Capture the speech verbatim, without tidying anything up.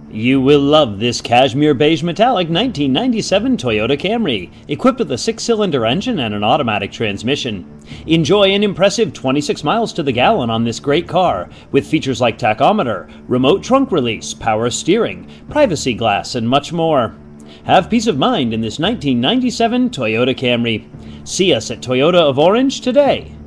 You will love this cashmere beige metallic nineteen ninety-seven Toyota Camry, equipped with a six-cylinder engine and an automatic transmission. Enjoy an impressive twenty-six miles to the gallon on this great car, with features like tachometer, remote trunk release, power steering, privacy glass, and much more. Have peace of mind in this nineteen ninety-seven Toyota Camry. See us at Toyota of Orange today.